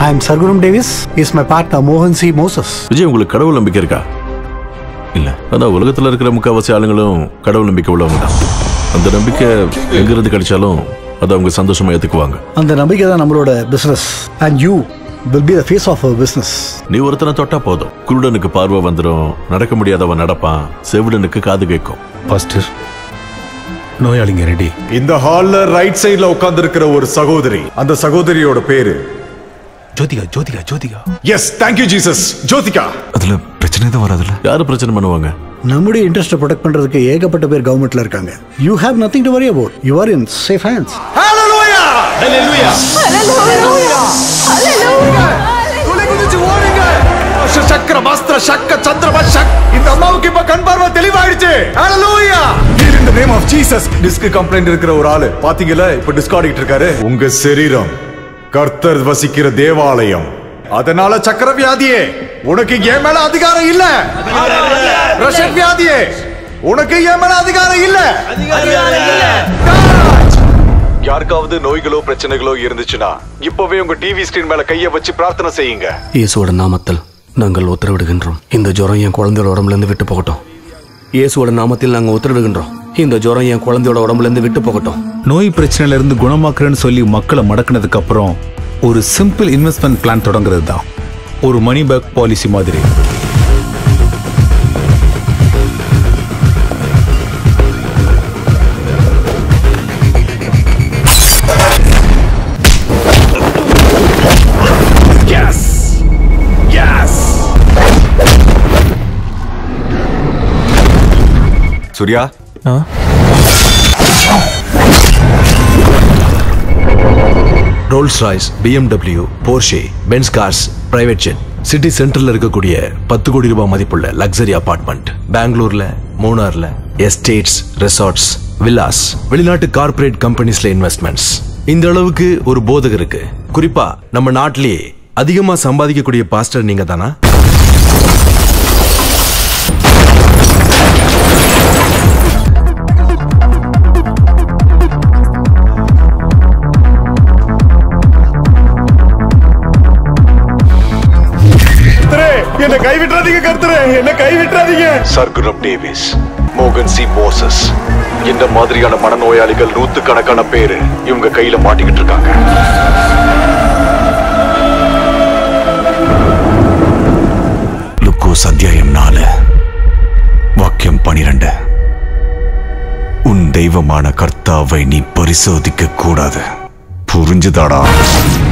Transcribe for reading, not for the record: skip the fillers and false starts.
I am Sarguram Davis. He is my partner Mohan C. Moses. Vijay, உங்களுக்கு கடவுள் நம்பிக்கை இருக்கா? இல்ல. அதான் உலகத்துல இருக்கிற முக்காவாசி ஆளுங்களும் கடவுள் நம்பிக்கை உள்ளவங்க தான். அந்த நம்பிக்கை எங்கிருந்து கிடைச்சாலும் அதை அவங்க சந்தோஷமா ஏத்துக்குவாங்க. அந்த நம்பிக்கை தான் நம்மளோட business. And you will be the face of our business. நீ ஒருத்தனை தொட்டா போதும், குருடனுக்கு பார்வை வந்துடும், நடக்க முடியாதவன் நடப்பான், செவிடனுக்கு காது கேட்கும். பாஸ்டர், நோயாளிங்க ரெடி. இந்த ஹால்ல ரைட் சைடுல உட்கார்ந்து இருக்கிற ஒரு சகோதரி, அந்த சகோதரியோட பேரு Jyothika. Jyothika Jyothika yes, thank you Jesus. Jyothika. அதுல பிரச்சனை தான் வராதுல? யாரு பிரச்சனை பண்ணுவாங்க? நம்முடைய இன்ட்ரெஸ்ட் ப்ரொடெக்ட் பண்றதுக்கு ஏகப்பட்ட பேர் கவர்மெண்ட்ல இருக்காங்க. You have nothing to worry about. You are in safe hands. Hallelujah! Hallelujah! Hallelujah! Hallelujah! குளிகுதிச்சு ஓடுங்க. சக்கர மாஸ்டர் சக்க சந்திரமா சக். இந்த அம்மாவுக்கு இப்ப கண் பார்வை தெளிவாயிடுச்சு. Hallelujah! In the name of Jesus. Disk complaint இருக்கிற ஒரு ஆளு பாத்தீங்களா, இப்ப டிஸ்க் ஆடிட்டு இருக்காரு. உங்க சரீரம் கர்த்தர் வசிக்கிற தேவாலயம். அதனால சக்கர வியாதியே உனக்கு என் மேல அதிகாரம் இல்ல. பிரஷர் வியாதியே உனக்கு என் மேல அதிகாரம் இல்ல. யாருக்காவது நோய்களோ பிரச்சனைகளோ இருந்துச்சுன்னா இப்பவே உங்க டிவி ஸ்கிரீன் மேல கைய வச்சு பிரார்த்தனை செய்யுங்க. இயேசுவோட நாமத்தில் நாங்கள் உத்தரவிடுகின்றோம், இந்த ஜுரம் என் குழந்தையோட உடம்புல இருந்து விட்டு போகட்டும். இயேசுவோட நாமத்தில் நாங்கள் உத்தரவிடுகின்றோம், இந்த ஜுரம் என் குழந்தையோட உடம்புல இருந்து விட்டு போகட்டும். நோய் பிரச்சனையில இருந்து குணமாக்குறேன்னு சொல்லி மக்களை மடக்கினதுக்கு அப்புறம் ஒரு சிம்பிள் இன்வெஸ்ட்மெண்ட் பிளான் தொடங்குறது தான் ஒரு மணி பேக் பாலிசி மாதிரி. Suriya, Rolls Royce, BMW, Porsche, Benz cars, private jet, city சென்டர்ல இருக்கக்கூடிய 10 கோடி ரூபாய் மதிப்புள்ள லக்ஸரி அபார்ட்மெண்ட், பெங்களூர்ல, மூணார்ல, எஸ்டேட்ஸ், ரெசார்ட்ஸ், வில்லாஸ், வெளிநாட்டு கார்ப்பரேட் கம்பெனிஸ்ல இன்வெஸ்ட்மெண்ட்ஸ். இந்த அளவுக்கு ஒரு போதகருக்கு, குறிப்பா நம்ம நாட்டிலேயே அதிகமா சம்பாதிக்கக்கூடிய பாஸ்டர் நீங்க தானா? என்ன கைவிட்றாதீங்க கர்த்தரே, என்ன கைவிட்றாதீங்க. சர்குரம் டேவிஸ், மோகன் சி மோசஸ், இந்த மாதிரியான மனநோயாளிகள் நூத்துக்கணக்கான பேரு இவங்க கையில மாட்டிக்கிட்டு இருக்காங்க. லூக்கோஸ் அத்தியாயம் 4 வாக்கியம் 12. உன் தெய்வமான கர்த்தாவை நீ பரிசோதிக்க கூடாது. புரிஞ்சுதாடா?